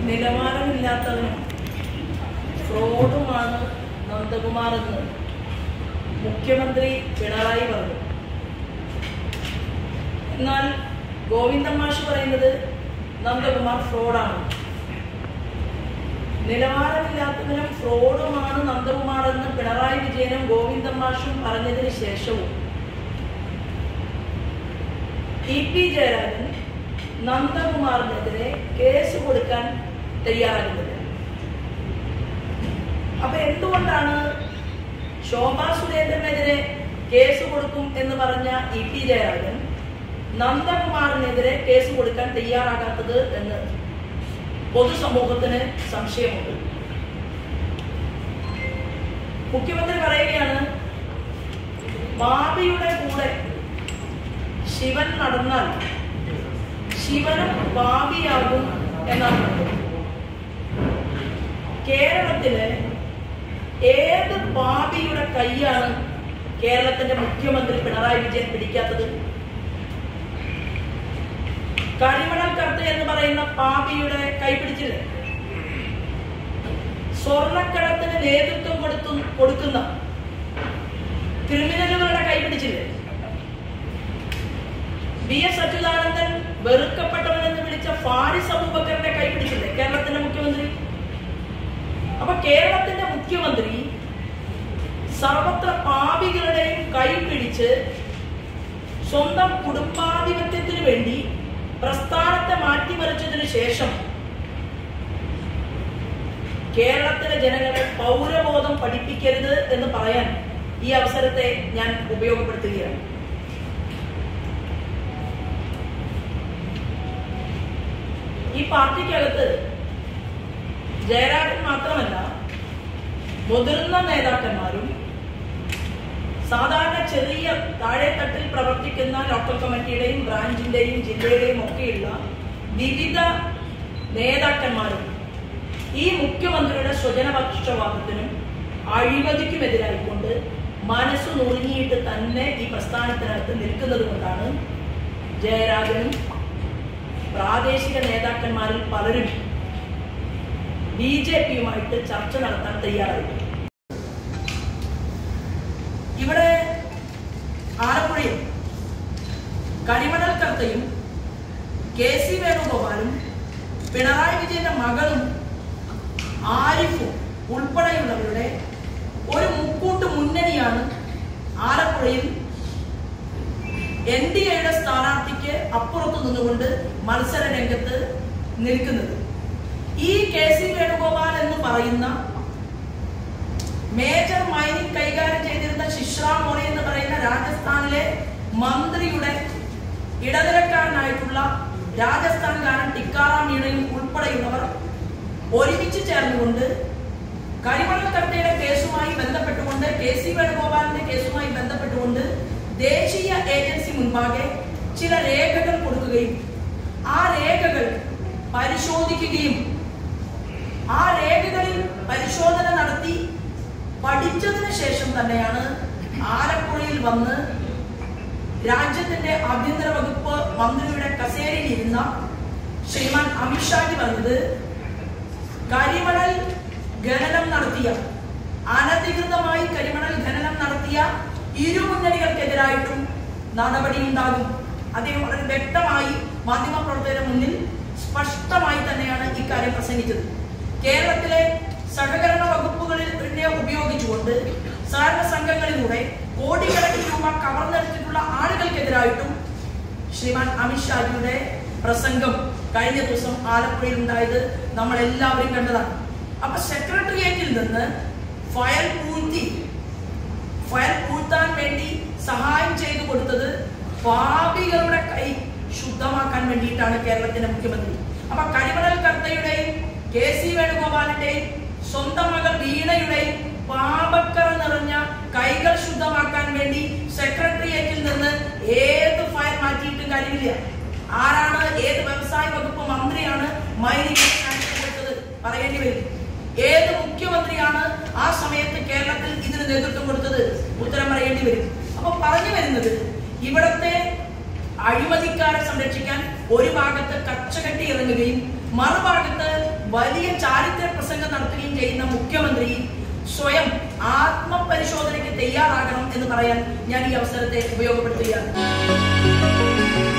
നിലവാരമില്ലാത്തവനും ഫ്രോഡുമാണ് നന്ദകുമാർ എന്ന് മുഖ്യമന്ത്രി പിണറായി പറഞ്ഞു. എന്നാൽ ഗോവിന്ദൻ മാഷ് പറയുന്നത് നന്ദകുമാർ ഫ്രോഡാണ്. നിലവാരമില്ലാത്തവനും ഫ്രോഡുമാണ് നന്ദകുമാർ എന്ന് പിണറായി വിജയനും ഗോവിന്ദൻ മാഷും പറഞ്ഞതിന് ശേഷവും EP ജയരാജൻ നന്ദകുമാറിനെതിരെ കേസ് കൊടുക്കാൻ തയ്യാറാകുന്നത്. അപ്പൊ എന്തുകൊണ്ടാണ് ശോഭാ സുരേന്ദ്രനെതിരെ കേസ് കൊടുക്കും എന്ന് പറഞ്ഞ EP ജയരാജൻ നന്ദകുമാറിനെതിരെ കേസ് കൊടുക്കാൻ തയ്യാറാകാത്തത് എന്ന് പൊതുസമൂഹത്തിന് സംശയമുണ്ട്. മുഖ്യമന്ത്രി പറയുകയാണ്, ബാബിയുടെ കൂടെ ശിവൻ നടന്നാൽ ശിവനും ബാബിയാകും എന്നാണ്. കേരളത്തിലെ ഏത് ബാബിയുടെ കൈയാണ് കേരളത്തിന്റെ മുഖ്യമന്ത്രി പിണറായി വിജയൻ പിടിക്കാത്തത്? കരിമണൽ കർത്ത എന്ന് പറയുന്ന പാപിയുടെ കൈ പിടിച്ചില്ലേ? സ്വർണ്ണക്കടത്തിന് നേതൃത്വം കൊടുക്കുന്ന ക്രിമിനലുകളുടെ കൈ പിടിച്ചില്ലേ? VS അച്യുതാനന്ദൻ വെറുക്കപ്പെട്ടവനെന്ന് വിളിച്ച ഫാരിസ് അബൂബക്കറിന്റെ കൈ പിടിച്ചില്ലേ കേരളത്തിന്റെ മുഖ്യമന്ത്രി? അപ്പൊ കേരളത്തിന്റെ മുഖ്യമന്ത്രി സർവത്ര പാപികളുടെയും കൈ പിടിച്ച് സ്വന്തം കുടുംബാധിപത്യത്തിന് വേണ്ടി പ്രസ്ഥാനത്തെ മാറ്റിമറിച്ചതിനു ശേഷം കേരളത്തിലെ ജനങ്ങളെ പൗരബോധം പഠിപ്പിക്കരുത് എന്ന് പറയാൻ ഈ അവസരത്തെ ഞാൻ ഉപയോഗപ്പെടുത്തുകയാണ്. ഈ പാർട്ടിക്കകത്ത് ജയരാജൻ മാത്രമല്ല, മുതിർന്ന നേതാക്കന്മാരും സാധാരണ ചെറിയ താഴെത്തട്ടിൽ പ്രവർത്തിക്കുന്ന ലോക്കൽ കമ്മിറ്റിയുടെയും ബ്രാഞ്ചിന്റെയും ജില്ലയുടെയും ഒക്കെയുള്ള വിവിധ നേതാക്കന്മാരും ഈ മുഖ്യമന്ത്രിയുടെ സ്വജനപക്ഷപാതത്തിനും അഴിമതിക്കുമെതിരായിക്കൊണ്ട് മനസ്സു നുറുങ്ങിയിട്ട് തന്നെ ഈ പ്രസ്ഥാനത്തിനകത്ത് നിൽക്കുന്നത് കൊണ്ടാണ് ജയരാജനും പ്രാദേശിക നേതാക്കന്മാരിൽ പലരും BJPയുമായിട്ട് ചർച്ച നടത്താൻ തയ്യാറായി. ഇവിടെ ആലപ്പുഴയിൽ കരിമണൽ കർത്തയും KC വേണുഗോപാലും പിണറായി വിജയന്റെ മകളും ആരിഫും ഉൾപ്പെടെയുള്ളവരുടെ ഒരു മുക്കൂട്ട് മുന്നണിയാണ് ആലപ്പുഴയിൽ NDAയുടെ സ്ഥാനാർത്ഥിക്ക് അപ്പുറത്തു നിന്നുകൊണ്ട് മത്സര രംഗത്ത് നിൽക്കുന്നത്. ഈ KC വേണുഗോപാൽ എന്ന് പറയുന്ന മേജർ മൈനിങ് കൈകാര്യം ചെയ്തിരുന്ന ശിശ്ര മോറി എന്ന് പറയുന്ന രാജസ്ഥാനിലെ മന്ത്രിയുടെ ഇടനിലക്കാരനായിട്ടുള്ള രാജസ്ഥാൻകാരൻ ടിക്കാറാം മീണയും ഉൾപ്പെടെയുള്ളവർ ഒരുമിച്ച് ചേർന്നുകൊണ്ട് കരിമണൽ കർത്തയുടെ കേസുമായി ബന്ധപ്പെട്ടുകൊണ്ട് KC വേണുഗോപാലിന്റെ കേസുമായി ബന്ധപ്പെട്ടുകൊണ്ട് ദേശീയ ഏജൻസി മുൻപാകെ ചില രേഖകൾ കൊടുക്കുകയും ആ രേഖകൾ പരിശോധിക്കുകയും ആ രേഖകളിൽ പരിശോധന നടത്തി പഠിച്ചതിന് ശേഷം തന്നെയാണ് ആലപ്പുഴയിൽ വന്ന് രാജ്യത്തിന്റെ ആഭ്യന്തര വകുപ്പ് മന്ത്രിയുടെ കസേരയിൽ ഇരുന്ന ശ്രീമാൻ അമിത്ഷാജി പറഞ്ഞത്, കരിമണൽ ഖനനം നടത്തിയ, അനധികൃതമായി കരിമണൽ ഖനനം നടത്തിയ ഇരുമുന്നണികൾക്കെതിരായിട്ടും നടപടിയുണ്ടാകും. അദ്ദേഹം വളരെ വ്യക്തമായി മാധ്യമപ്രവർത്തകരുടെ മുന്നിൽ സ്പഷ്ടമായി തന്നെയാണ് ഇക്കാര്യം പ്രസംഗിച്ചത്. കേരളത്തിലെ സഹകരണ വകുപ്പുകളിൽ ഉപയോഗിച്ചുകൊണ്ട് സഹകരണ സംഘങ്ങളിലൂടെ കോടിക്കണക്കിന് രൂപ കവർന്നെടുത്തിട്ടുള്ള ആളുകൾക്കെതിരായിട്ടും ശ്രീമാൻ അമിത്ഷാജിയുടെ പ്രസംഗം കഴിഞ്ഞ ദിവസം ആലപ്പുഴയിൽ ഉണ്ടായത് നമ്മൾ എല്ലാവരും കണ്ടതാണ്. അപ്പൊ സെക്രട്ടേറിയറ്റിൽ നിന്ന് ഫയൽ പൂഴ്ത്താൻ വേണ്ടി സഹായം ചെയ്തു കൊടുത്തത് പാപികളുടെ കൈ ശുദ്ധമാക്കാൻ വേണ്ടിയിട്ടാണ് കേരളത്തിന്റെ മുഖ്യമന്ത്രി. അപ്പൊ കരിമണൽ കർത്തയുടെയും KC വേണുഗോപാലിന്റെയും സ്വന്തം മകൾ വീണയുടെയും പാപക്കറ നിറഞ്ഞ കൈകൾ ശുദ്ധമാക്കാൻ വേണ്ടി സെക്രട്ടേറിയറ്റിൽ നിന്ന് ഏത് ഫയൽ മാറ്റിയിട്ടും കാര്യമില്ല. ആരാണ്, ഏത് വ്യവസായ വകുപ്പ് മന്ത്രിയാണ് മൈനിങ് കൊടുത്തത് പറയേണ്ടി വരും. ഏത് മുഖ്യമന്ത്രിയാണ് ആ സമയത്ത് കേരളത്തിൽ ഇതിന് നേതൃത്വം കൊടുത്തത്? ഉത്തരം പറയേണ്ടി വരും. അപ്പൊ പറഞ്ഞു വരുന്നത്, ഇവിടത്തെ അഴിമതിക്കാരെ സംരക്ഷിക്കാൻ ഒരു ഭാഗത്ത് കച്ചകെട്ടി ഇറങ്ങുകയും മറുഭാഗത്ത് വലിയ ചാരിത്ര പ്രസംഗം നടത്തുകയും ചെയ്യുന്ന മുഖ്യമന്ത്രി സ്വയം ആത്മപരിശോധനയ്ക്ക് തയ്യാറാകണം എന്ന് പറയാൻ ഞാൻ ഈ അവസരത്തെ ഉപയോഗപ്പെടുത്തുകയാണ്.